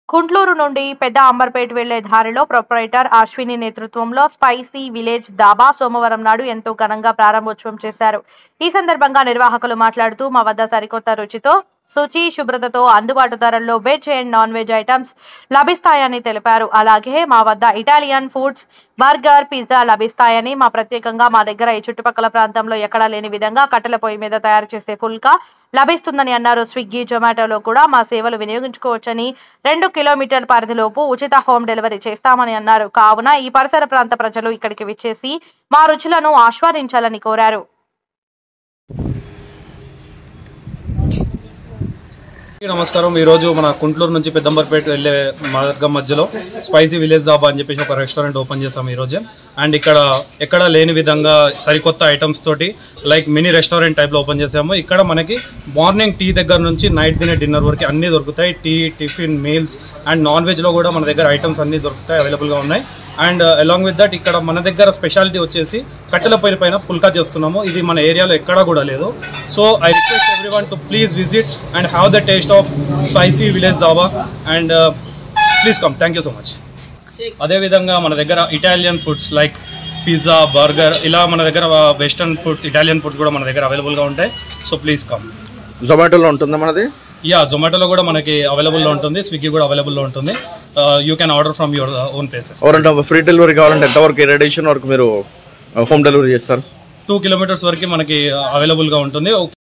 కుంట్లూరు నుండి పెద్ద అంబర్పేట వెళ్లే దారిలో ప్రొపరైటర్ అశ్విని నేతృత్వంలో స్పైసీ విలేజ్ దాబా సోమవారం నాడు ఎంతో ఘనంగా ప్రారంభోత్సవం చేశారు. ఈ సందర్భంగా నిర్వాహకులు మాట్లాడుతూ మా వద్ద సరికొత్త రుచితో శుచి శుభ్రతతో అందుబాటు ధరల్లో veg and non veg items లభిస్తాయని తెలిపారు. అలాగే మా వద్ద ఇటాలియన్ ఫుడ్స్, బర్గర్, పిజ్జా లభిస్తాయని, ప్రత్యేకంగా మా దగ్గర ఈ చుట్టుపక్కల ప్రాంతంలో ఎక్కడా లేని విధంగా కట్టెల పొయ్యి మీద తయారు చేసే పుల్కా లభిస్తుందని అన్నారు. స్విగ్గీ, జొమాటోలో కూడా మా సేవలు వినియోగించుకోవచ్చని, 2 కిలోమీటర్ పరిధిలోపు ఉచిత హోమ్ డెలివరీ చేస్తామని అన్నారు. కావున ఈ పరిసర ప్రాంత ప్రజలు ఇక్కడికి విచ్చేసి మా రుచులను ఆస్వాదించాలని కోరారు. నమస్కారం. ఈరోజు మన కుంట్లూరు నుంచి పెద్దంబర్పేట వెళ్ళే మార్గం మధ్యలో స్పైసీ విలేజ్ దాబా అని చెప్పేసి ఒక రెస్టారెంట్ ఓపెన్ చేస్తాం ఈరోజు. అండ్ ఇక్కడ ఎక్కడ లేని విధంగా సరికొత్త ఐటమ్స్ తోటి లైక్ మినీ రెస్టారెంట్ టైప్లో ఓపెన్ చేసాము. ఇక్కడ మనకి మార్నింగ్ టీ దగ్గర నుంచి నైట్ తినే డిన్నర్ వరకు అన్నీ దొరుకుతాయి. Tea, tiffin, meals and non వెజ్లో కూడా మన దగ్గర ఐటమ్స్ అన్నీ దొరుకుతాయి, అవైలబుల్గా ఉన్నాయి. అండ్ అలాంగ్ విత్ దట్ ఇక్కడ మన దగ్గర స్పెషాలిటీ వచ్చేసి కట్టెల పొయ్యి పైన పుల్కా చేస్తున్నాము. ఇది మన ఏరియాలో ఎక్కడా కూడా లేదు. So I request everyone to please visit and have the taste of spicy village dhaba and please come. Thank you so much. అదేవిధంగా మన దగ్గర Italian foods like pizza, burger, ఇలా మన దగ్గర వెస్టర్న్ ఫుడ్స్, ఇటాలియన్ ఫుడ్స్ కూడా మన దగ్గర అవైలబుల్గా ఉంటాయి. So please come. జొమాటోలో ఉంటుందా మనది? యా, జొమాటోలో కూడా మనకి అవైలబుల్లో ఉంటుంది, స్విగ్గీ కూడా అవైలబుల్లో ఉంటుంది. You can order from your own places. ఎవరంటే ఫ్రీ డెలివరీ కావాలంటే ఎంతవరకు రేడియేషన్ వరకు మీరు హోమ్ డెలివరీ చేస్తారు? 2 కిలోమీటర్స్ వరకు మనకి అవైలబుల్గా ఉంటుంది.